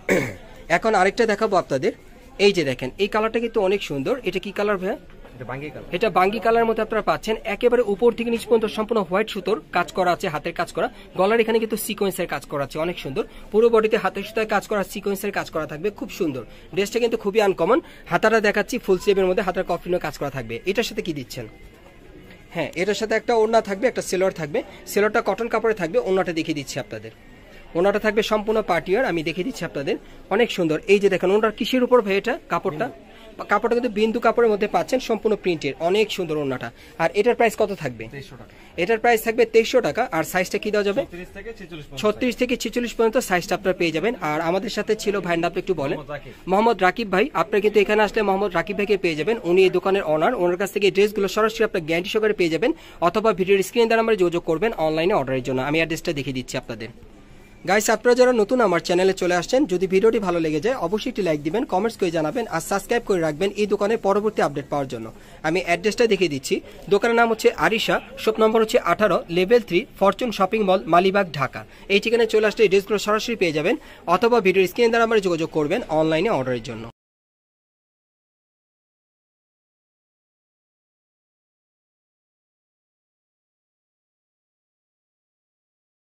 এখন আরেকটা দেখাবো আপনাদের। এই যে দেখেন, এই কালারটা কিন্তু অনেক সুন্দর। এটা কি কালার ভাইয়া? এটা বাঙ্গি কালার মধ্যে আপনারা পাচ্ছেন। একেবারে উপর থেকে নিচ পর্যন্ত সম্পূর্ণ হোয়াইট সুতোর কাজ করা আছে, হাতের কাজ করা। গলার এখানে কিন্তু সিকোয়েন্সের কাজ করা আছে, অনেক সুন্দর। পুরো বডিতে হাতের সুতায় কাজ করা, সিকোয়েন্সের কাজ করা থাকবে, খুব সুন্দর। ড্রেসটা কিন্তু খুবই আনকমন। হাতাটা দেখাচ্ছি ফুল স্লিভের মধ্যে, হাতার কফলিনের কাজ করা থাকবে। এটার সাথে কি দিচ্ছেন? হ্যাঁ, এটার সাথে একটা ওড়না থাকবে, একটা সেলোয়ার থাকবে। সেলোয়ারটা কটন কাপড়ে থাকবে, ওড়নাটা দেখিয়ে দিচ্ছি আপনাদের। ওনাটা থাকবে সম্পূর্ণ পার্টিয়ার, আমি দেখিয়ে দিচ্ছি আপনাদের। অনেক সুন্দর। এই যে দেখেন, ওনার কিসের উপর ভাই এটা? কাপড়টা কিন্তু বিন্দু কাপড়ের মধ্যে পাচ্ছেন, সম্পূর্ণ প্রিন্টের, অনেক সুন্দর ওনাটা। আর এটার প্রাইস কত থাকবে? 2300 টাকা। এটার প্রাইস থাকবে 2300 টাকা। আর সাইজটা কি দেওয়া যাবে? 36 থেকে 46 পর্যন্ত সাইজটা আপনারা পেয়ে যাবেন। আর আমাদের সাথে ছিল ভাই, নাম একটু বলেন। মোহাম্মদ রাকিব ভাই। আপনারা কিন্তু এখানে আসলে মোহাম্মদ রাকিব ভাইকে পেয়ে যাবেন। উনি এই দোকানের অনার। ওনার কাছ থেকে ড্রেসগুলো সরাসরি আপনার গ্যারান্টি সহকারে পেয়ে যাবেন, অথবা ভিডিওর স্ক্রিনে দ্বারা আমরা যোগাযোগ করবেন অনলাইনে অর্ডারের জন্য। আমি অ্যাড্রেসটা দেখিয়ে দিচ্ছি আপনাদের। গাইস, আপনারা যারা নতুন আমার চ্যানেলে চলে আসছেন, যদি ভিডিওটি ভালো লেগে যায় অবশ্যই একটি লাইক দিবেন, কমেন্টস করে জানাবেন, আর সাবস্ক্রাইব করে রাখবেন এই দোকানের পরবর্তী আপডেট পাওয়ার জন্য। আমি অ্যাড্রেসটা দেখিয়ে দিচ্ছি। দোকানের নাম হচ্ছে আরিশা, শপ নম্বর হচ্ছে 18, level 3, Fortune shopping mall, Malibagh, Dhaka. এই ঠিকানায় চলে আসলে এই ড্রেসগুলো সরাসরি পেয়ে যাবেন, অথবা ভিডিওর স্ক্রিনে দ্বারা আমরা যোগাযোগ করবেন অনলাইনে অর্ডারের জন্য।